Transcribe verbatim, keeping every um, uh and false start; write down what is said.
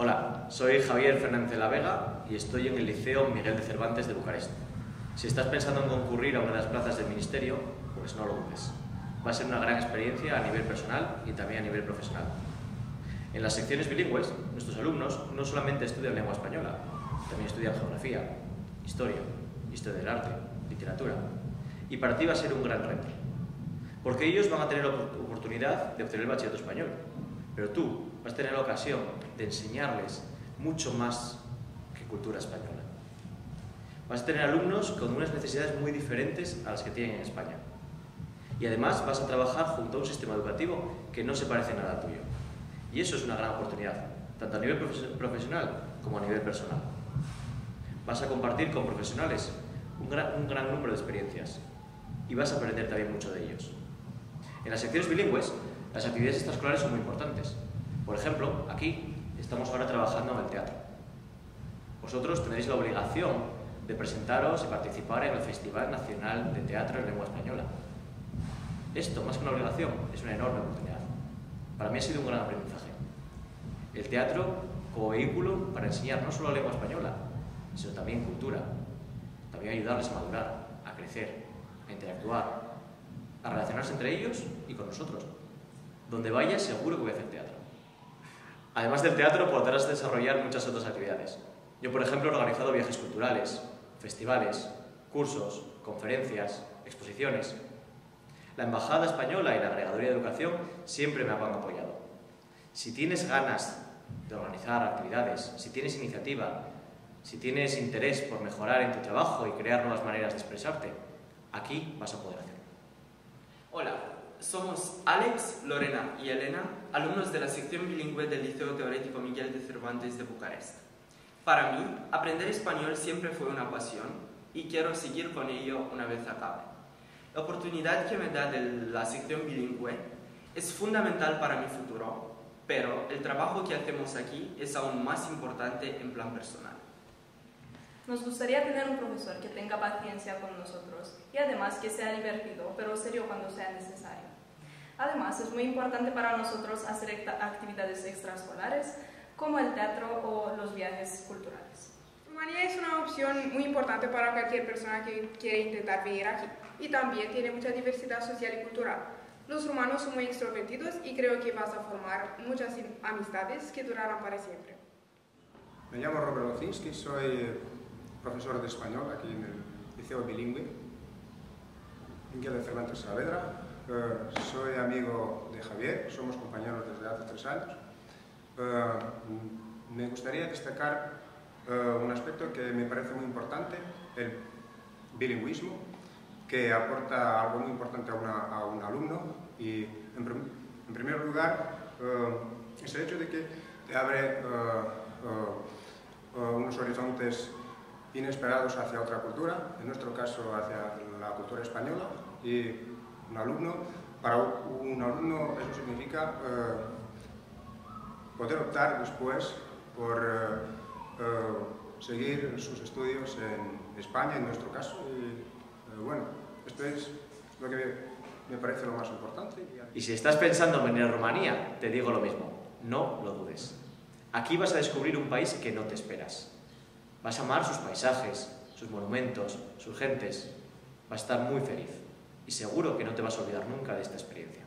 Hola, soy Javier Fernández de la Vega y estoy en el Liceo Miguel de Cervantes de Bucarest. Si estás pensando en concurrir a una de las plazas del Ministerio, pues no lo dudes. Va a ser una gran experiencia a nivel personal y también a nivel profesional. En las secciones bilingües, nuestros alumnos no solamente estudian lengua española, también estudian geografía, historia, historia del arte, literatura. Y para ti va a ser un gran reto, porque ellos van a tener la oportunidad de obtener el bachillerato español, pero tú vas a tener la ocasión de enseñarles mucho más que cultura española. Vas a tener alumnos con unas necesidades muy diferentes a las que tienen en España. Y además vas a trabajar junto a un sistema educativo que no se parece nada al tuyo. Y eso es una gran oportunidad, tanto a nivel profesional como a nivel personal. Vas a compartir con profesionales un gran, un gran número de experiencias y vas a aprender también mucho de ellos. En las secciones bilingües, las actividades extraescolares son muy importantes. Por ejemplo, aquí estamos ahora trabajando en el teatro. Vosotros tendréis la obligación de presentaros y participar en el Festival Nacional de Teatro en Lengua Española. Esto, más que una obligación, es una enorme oportunidad. Para mí ha sido un gran aprendizaje. El teatro como vehículo para enseñar no solo la lengua española, sino también cultura, también ayudarles a madurar, a crecer, a interactuar, a relacionarse entre ellos y con nosotros. Donde vaya, seguro que voy a hacer teatro. Además del teatro, podrás desarrollar muchas otras actividades. Yo, por ejemplo, he organizado viajes culturales, festivales, cursos, conferencias, exposiciones. La Embajada Española y la Agregaduría de Educación siempre me han apoyado. Si tienes ganas de organizar actividades, si tienes iniciativa, si tienes interés por mejorar en tu trabajo y crear nuevas maneras de expresarte, aquí vas a poder hacerlo. Hola, somos Alex, Lorena y Elena, alumnos de la sección bilingüe del Liceo Teorético Miguel de Cervantes de Bucarest. Para mí, aprender español siempre fue una pasión y quiero seguir con ello una vez acabe. La oportunidad que me da de la sección bilingüe es fundamental para mi futuro, pero el trabajo que hacemos aquí es aún más importante en plan personal. Nos gustaría tener un profesor que tenga paciencia con nosotros y además que sea divertido, pero serio cuando sea necesario. Además, es muy importante para nosotros hacer actividades extraescolares como el teatro o los viajes culturales. Rumanía es una opción muy importante para cualquier persona que quiere intentar venir aquí y también tiene mucha diversidad social y cultural. Los rumanos son muy extrovertidos y creo que vas a formar muchas amistades que durarán para siempre. Me llamo Robert Locinski, soy profesor de español aquí en el Liceo Bilingüe Miguel de Cervantes Saavedra. Uh, soy amigo de Javier, somos compañeros desde hace tres años. Uh, me gustaría destacar uh, un aspecto que me parece muy importante, el bilingüismo, que aporta algo muy importante a, una, a un alumno y, en, prim en primer lugar, uh, es el hecho de que te abre uh, uh, uh, unos horizontes inesperados hacia otra cultura, en nuestro caso hacia la cultura española, y un alumno, para un alumno eso significa uh, poder optar después por uh, uh, seguir sus estudios en España, en nuestro caso, y uh, bueno, esto es lo que me parece lo más importante. Y si estás pensando en venir a Rumanía, te digo lo mismo, no lo dudes. Aquí vas a descubrir un país que no te esperas. Vas a amar sus paisajes, sus monumentos, sus gentes. Vas a estar muy feliz y seguro que no te vas a olvidar nunca de esta experiencia.